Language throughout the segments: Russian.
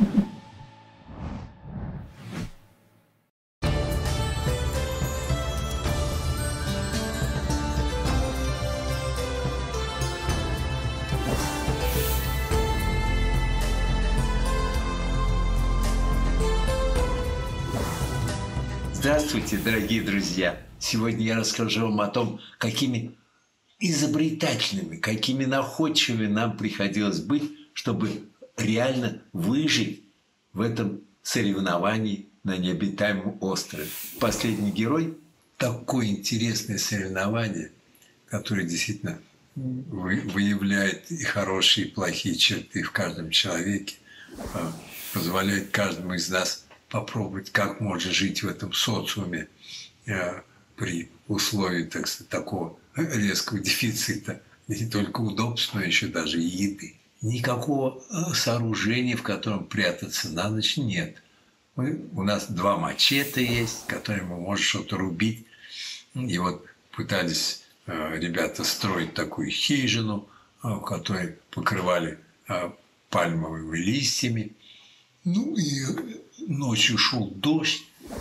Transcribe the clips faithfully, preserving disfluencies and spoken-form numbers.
Здравствуйте, дорогие друзья! Сегодня я расскажу вам о том, какими изобретательными, какими находчивыми нам приходилось быть, чтобы реально выжить в этом соревновании на необитаемом острове. Последний герой – такое интересное соревнование, которое действительно выявляет и хорошие, и плохие черты в каждом человеке, позволяет каждому из нас попробовать, как можно жить в этом социуме э, при условии, так сказать, такого резкого дефицита не только удобств, но еще даже и еды. Никакого сооружения, в котором прятаться на ночь, нет. Мы, у нас два мачете есть, которыми мы можем что-то рубить. И вот пытались э, ребята строить такую хижину, э, которую покрывали э, пальмовыми листьями. Ну и ночью шел дождь.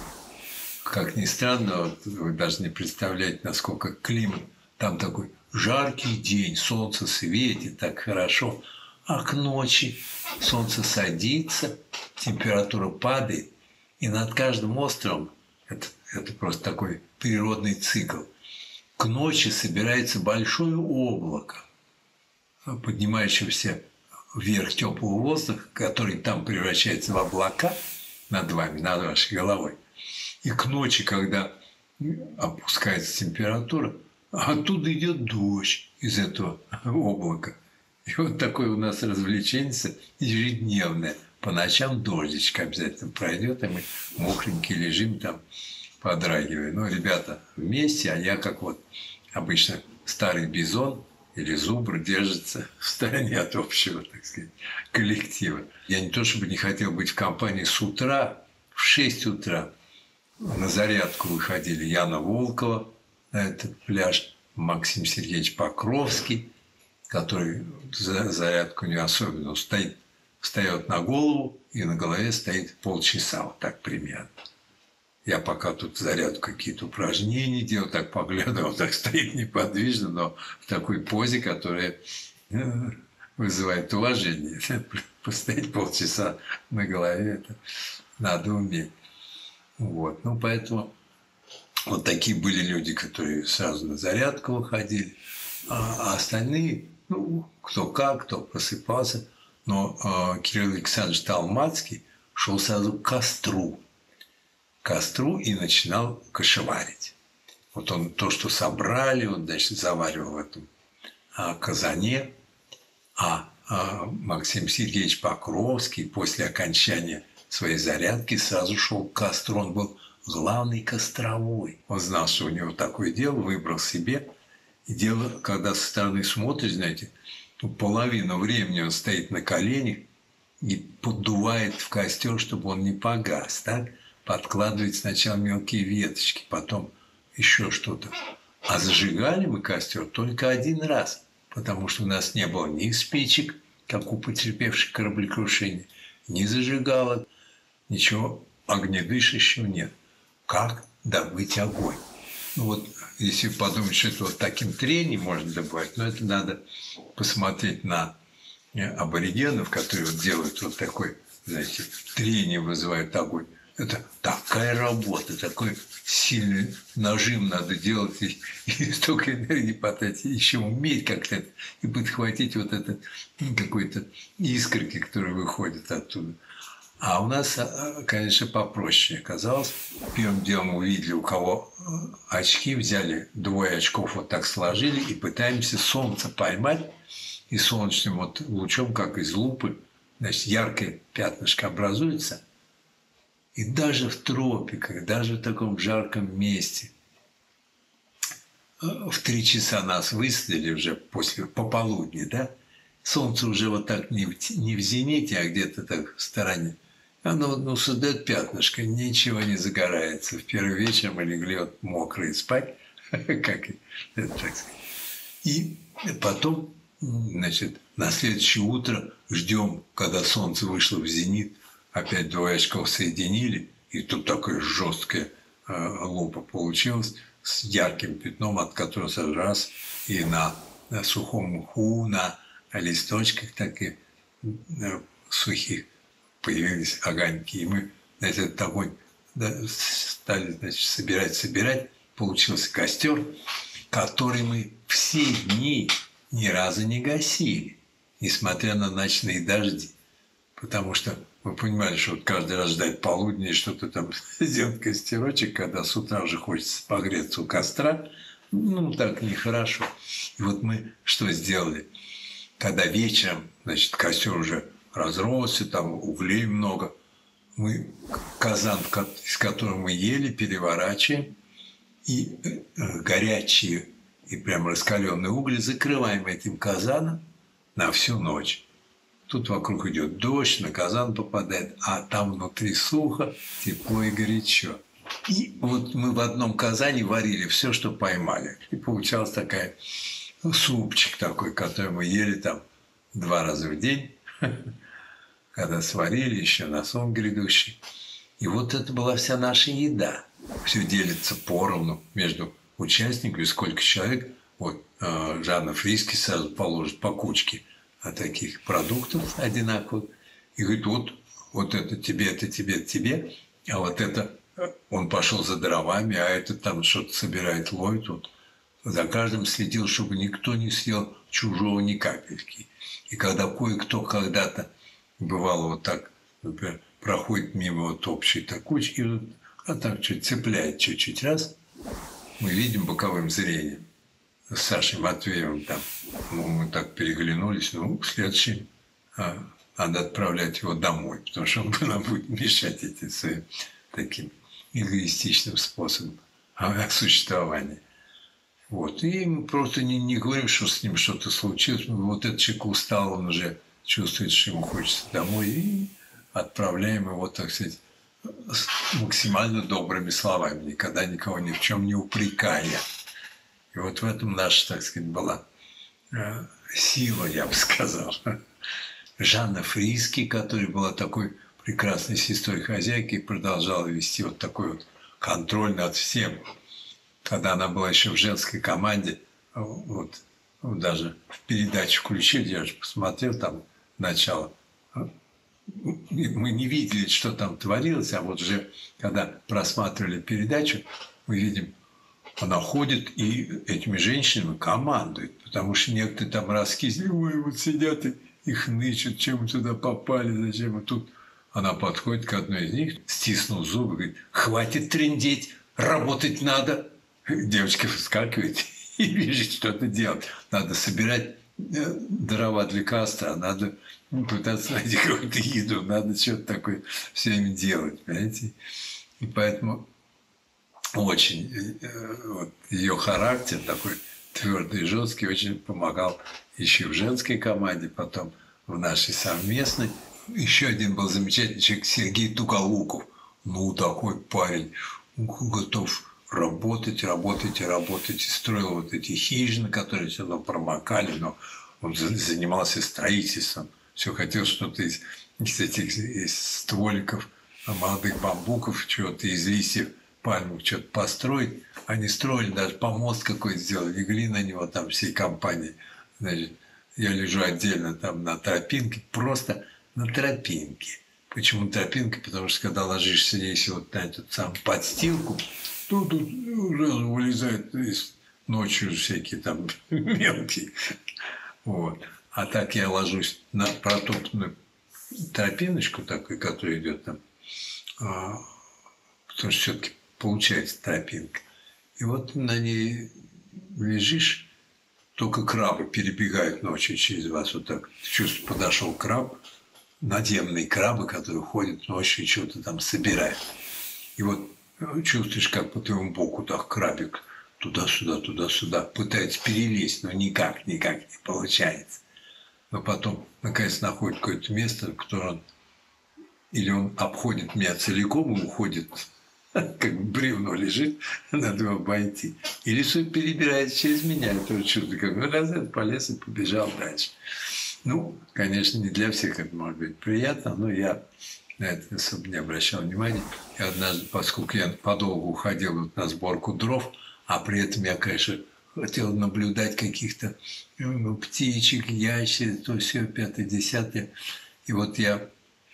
Как ни странно, вот вы даже не представляете, насколько климат. Там такой жаркий день, солнце светит так хорошо. А к ночи солнце садится, температура падает. И над каждым островом, это, это просто такой природный цикл, к ночи собирается большое облако, поднимающееся вверх теплого воздуха, который там превращается в облака над вами, над вашей головой. И к ночи, когда опускается температура, оттуда идет дождь из этого облака. И вот такое у нас развлечение ежедневное. По ночам дождичек обязательно пройдет, и мы мокренькие лежим там, подрагивая. Ну, ребята вместе, а я, как вот обычно старый бизон, или зубр держится в стороне от общего, так сказать, коллектива. Я не то чтобы не хотел быть в компании с утра, в шесть утра на зарядку выходили Яна Волкова на этот пляж, Максим Сергеевич Покровский, который за зарядку не особенно стоит, встает на голову, и на голове стоит полчаса, вот так примерно. Я пока тут зарядку какие-то упражнения делал, так поглядывал, он так стоит неподвижно, но в такой позе, которая вызывает уважение. Постоять полчаса на голове, это надо уметь. Вот. Ну, поэтому вот такие были люди, которые сразу на зарядку выходили, а остальные, ну, кто как, кто просыпался. Но э, Кирилл Александрович Талмацкий шел сразу к костру. костру и начинал кашеварить. Вот он то, что собрали, он, значит, заваривал в этом а, казане, а, а Максим Сергеевич Покровский после окончания своей зарядки сразу шел к костру. Он был главный костровой. Он знал, что у него такое дело, выбрал себе. И дело, когда со стороны смотришь, знаете, половину времени он стоит на коленях и поддувает в костер, чтобы он не погас, так? Подкладывать сначала мелкие веточки, потом еще что-то. А зажигали мы костер только один раз, потому что у нас не было ни спичек, как у потерпевших кораблекрушения, ни зажигалок, ничего огнедышащего нет. Как добыть огонь? Ну вот, если подумать, что это вот таким трением можно добывать, но это надо посмотреть на аборигенов, которые вот делают вот такой, знаете, трение вызывает огонь. Это такая работа, такой сильный нажим надо делать, и, и столько энергии потратить, еще уметь как-то это, и подхватить вот это какой-то искорки, которые выходят оттуда. А у нас, конечно, попроще оказалось. Первым делом увидели, у кого очки, взяли двое очков, вот так сложили, и пытаемся солнце поймать, и солнечным вот лучом, как из лупы, значит, яркое пятнышко образуется. И даже в тропиках, даже в таком жарком месте, в три часа нас высадили уже после пополудни, да? Солнце уже вот так не в, не в зените, а где-то так в стороне. Оно ну, создает пятнышко, ничего не загорается. В первый вечер мы легли вот мокрые спать, как это так сказать. И потом, значит, на следующее утро ждем, когда солнце вышло в зенит, опять двое очков соединили, и тут такая жесткая э, лупа получилась с ярким пятном, от которого сразу раз и на, на сухом мху, на листочках таких э, сухих появились огоньки. И мы на этот огонь да, стали, значит, собирать, собирать. Получился костер, который мы все дни ни разу не гасили, несмотря на ночные дожди. Потому что мы понимали, что вот каждый раз ждать полудня и что-то там сделать костерочек, когда с утра уже хочется погреться у костра, ну, так нехорошо. И вот мы что сделали? Когда вечером, значит, костер уже разросся, там углей много, мы казан, из которого мы ели, переворачиваем, и горячие и прям раскаленные угли закрываем этим казаном на всю ночь. Тут вокруг идет дождь, на казан попадает, а там внутри сухо, тепло и горячо. И вот мы в одном казане варили все, что поймали. И получалась такая, ну, супчик такой, который мы ели там два раза в день, когда сварили еще на сон грядущий. И вот это была вся наша еда. Все делится поровну между участниками, сколько человек. Вот э, Жанна Фриске сразу положит по кучке таких продуктов одинаковых. И говорит, вот, вот это тебе, это тебе, это тебе. А вот это он пошел за дровами, а этот там что-то собирает, ловит. Вот. За каждым следил, чтобы никто не съел чужого ни капельки. И когда кое-кто когда-то, бывало вот так, например, проходит мимо вот общей такой, и вот, а так чуть цепляет чуть-чуть раз, мы видим боковым зрением с Сашей Матвеевым там, ну, мы так переглянулись, ну, следующий а, надо отправлять его домой, потому что он нам будет мешать этим своим таким эгоистичным способом существования. Вот. И мы просто не, не говорим, что с ним что-то случилось. Вот этот человек устал, он уже чувствует, что ему хочется домой, и отправляем его, так сказать, с максимально добрыми словами, никогда никого ни в чем не упрекая. И вот в этом наша, так сказать, была э, сила, я бы сказал. Жанна Фриске, которая была такой прекрасной сестрой-хозяйкой, продолжала вести вот такой вот контроль над всем. Когда она была еще в женской команде, вот, даже в передачу включили, я же посмотрел там начало, мы не видели, что там творилось, а вот уже когда просматривали передачу, мы видим, она ходит и этими женщинами командует, потому что некоторые там раскисли, ой, вот сидят и, и хнычут, чем мы туда попали, зачем мы тут. Она подходит к одной из них, стиснув зубы, говорит, хватит трындеть, работать надо. Девочка вскакивает и бежит что-то делать. Надо собирать дрова для костра, надо пытаться найти какую-то еду, надо что-то такое все время делать, понимаете? И поэтому очень вот, ее характер такой твердый и жесткий очень помогал еще в женской команде, потом в нашей совместной. Еще один был замечательный человек, Сергей Туголуков. Ну, такой парень, готов работать, работать и работать. И строил вот эти хижины, которые все равно промокали, но он занимался строительством. Все хотел что-то из, из этих из стволиков, молодых бамбуков, чего-то из листьев пальмов, что-то построить. Они строили, даже помост какой-то сделали, легли на него там всей компанией. Значит, я лежу отдельно там на тропинке, просто на тропинке. Почему тропинка? Потому что когда ложишься здесь вот на эту самую подстилку, то тут уже вылезают из ночью всякие там мелкие. Вот. А так я ложусь на протоптанную тропиночку такую, которая идет там, а, потому что все-таки получается тропинка. И вот на ней лежишь, только крабы перебегают ночью через вас. Вот так. Чувствую, подошел краб, надземные крабы, которые ходят ночью и что-то там собирают. И вот чувствуешь, как по твоему боку так крабик туда-сюда, туда-сюда пытается перелезть, но никак, никак не получается. Но потом, наконец, находит какое-то место, в котором он, или он обходит меня целиком и уходит, как бревно лежит, надо его обойти. Или что перебирается через меня, это чувство, как раз полез и побежал дальше. Ну, конечно, не для всех это может быть приятно, но я на это особо не обращал внимания. И однажды, поскольку я подолгу уходил вот на сборку дров, а при этом я, конечно, хотел наблюдать каких-то ну, птичек, ящериц, то все, пятое, десятое. И вот я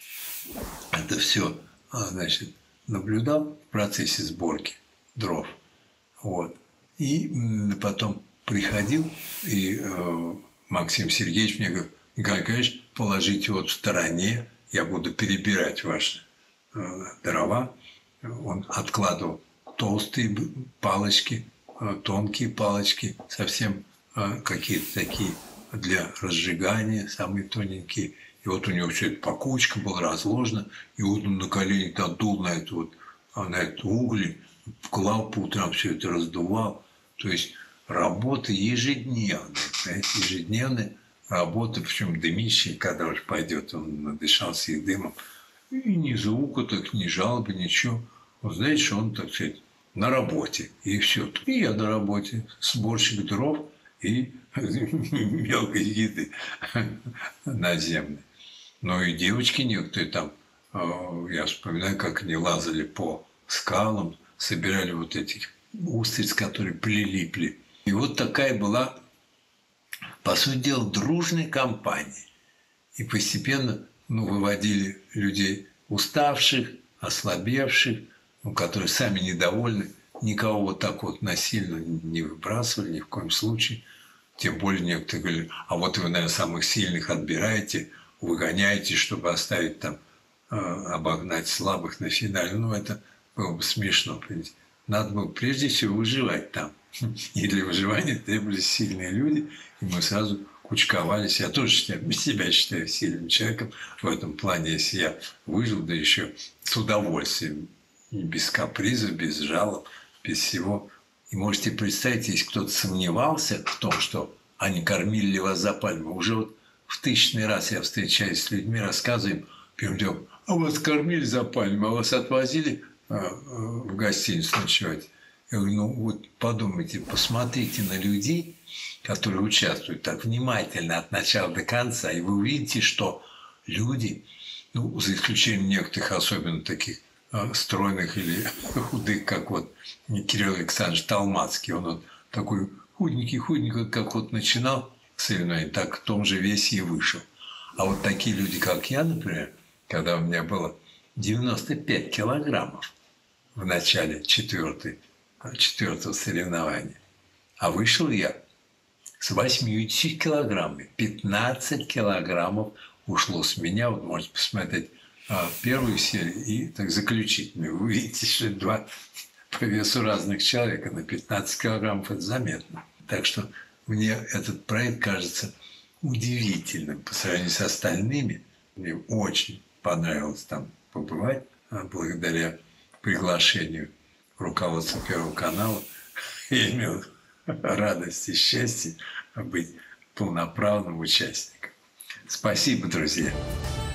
это все, значит, наблюдал в процессе сборки дров. Вот. И потом приходил, и э, Максим Сергеевич мне говорит: Николай Николаевич, положите вот в стороне, я буду перебирать ваши э, дрова. Он откладывал толстые палочки, э, тонкие палочки, совсем э, какие-то такие для разжигания, самые тоненькие. И вот у него все это по кучкам было разложено, и вот он на колени дул на это вот, на это угли, клал по утрам, все это раздувал. То есть работа ежедневная, знаете, ежедневная работа, причем дымящая, когда уж пойдет, он надышался их дымом. И ни звука, так ни жалобы, ничего. Вот знаете, что он, так сказать, на работе, и все. И я на работе, сборщик дров и мелкой еды наземной. Но и девочки некоторые там, я вспоминаю, как они лазали по скалам, собирали вот этих устриц, которые прилипли. И вот такая была, по сути дела, дружная компания. И постепенно ну, выводили людей уставших, ослабевших, ну, которые сами недовольны. Никого вот так вот насильно не выбрасывали ни в коем случае. Тем более некоторые говорили: а вот вы, наверное, самых сильных отбираете, выгоняете, чтобы оставить там, э, обогнать слабых на финале. Ну, это было бы смешно. Понимаете? Надо было прежде всего выживать там. И для выживания требовались сильные люди, и мы сразу кучковались. Я тоже себя считаю сильным человеком в этом плане, если я выжил, да еще с удовольствием, без капризов, без жалоб, без всего. И можете представить, если кто-то сомневался в том, что они кормили ли вас за пальму, уже вот в тысячный раз я встречаюсь с людьми, рассказываем, первым делом: а вас кормили за пальму, а вас отвозили в гостиницу ночевать? Я говорю: ну вот подумайте, посмотрите на людей, которые участвуют так внимательно от начала до конца, и вы увидите, что люди, ну, за исключением некоторых, особенно таких стройных или худых, как вот Кирилл Александрович Толмацкий, он вот такой худенький-худенький, как вот начинал соревнования, так в том же весе и вышел. А вот такие люди, как я, например, когда у меня было девяносто пять килограммов в начале четвертой, четвертого соревнования, а вышел я с восьмидесятью килограммами, пятнадцать килограммов ушло с меня. Вот можете посмотреть первую серию и так заключительную. Вы увидите, что два по весу разных человека на пятнадцать килограммов, это заметно. Так что мне этот проект кажется удивительным по сравнению с остальными. Мне очень понравилось там побывать благодаря приглашению руководства Первого канала. Я имел радость и счастье быть полноправным участником. Спасибо, друзья.